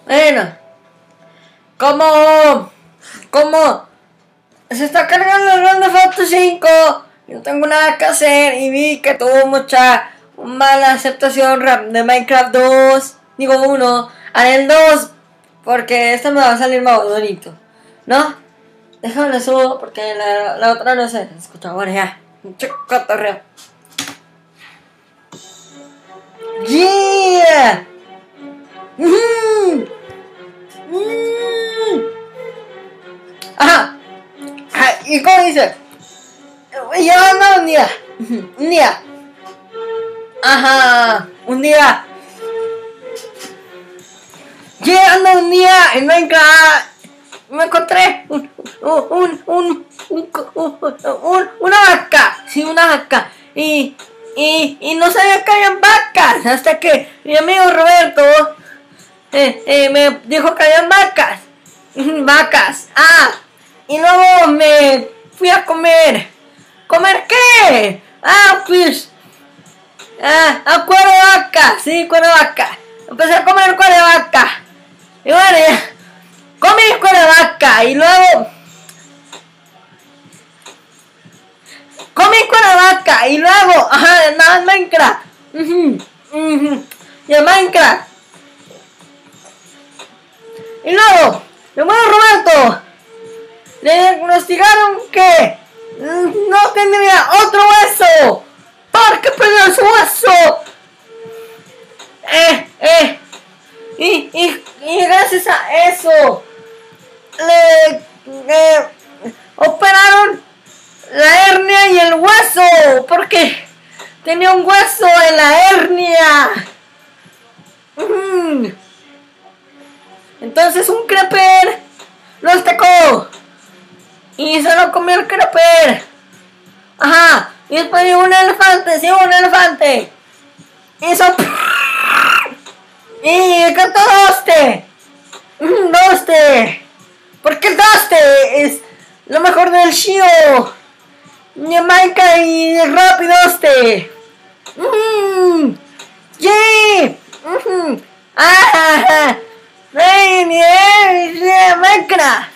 Bueno, como se está cargando el Grand Theft Auto 5, no tengo nada que hacer y vi que tuvo mucha mala aceptación de Minecraft 2, digo 1, haré el 2 porque este me va a salir más bonito, ¿no? Déjame subo porque la otra no se escucha. Bueno, ya, cotorreo. ¡Yeah! Ajá. ¿Y cómo dice? Ya no, un día. Un día. Ajá. Un día. Llegando un día en Minecraft me encontré una vaca. Sí, una vaca. Y no sabía que habían vacas. Hasta que mi amigo Roberto me dijo que habían vacas. Vacas. Y luego me fui a comer. ¿Comer qué? Pues. Cuero de vaca. Sí, cuero de vaca. Empecé a comer cuero de vaca. Y bueno, ya. Comí cuero de vaca. Y luego. Comí cuero de vaca. Y luego. Nada en Minecraft. Y en Minecraft. Y luego. Mi amigo Roberto. Le diagnosticaron que no tendría otro hueso porque perdió su hueso. Y gracias a eso le operaron la hernia y el hueso porque tenía un hueso en la hernia. Entonces un creeper lo atacó y se lo comió el creeper. Y después llegó un elefante. Sí, un elefante. Hizo. Y cantó Doste. Doste. Porque el Doste es lo mejor del Shio. Minecraft y rápido Doste. Yeah. Minecraft.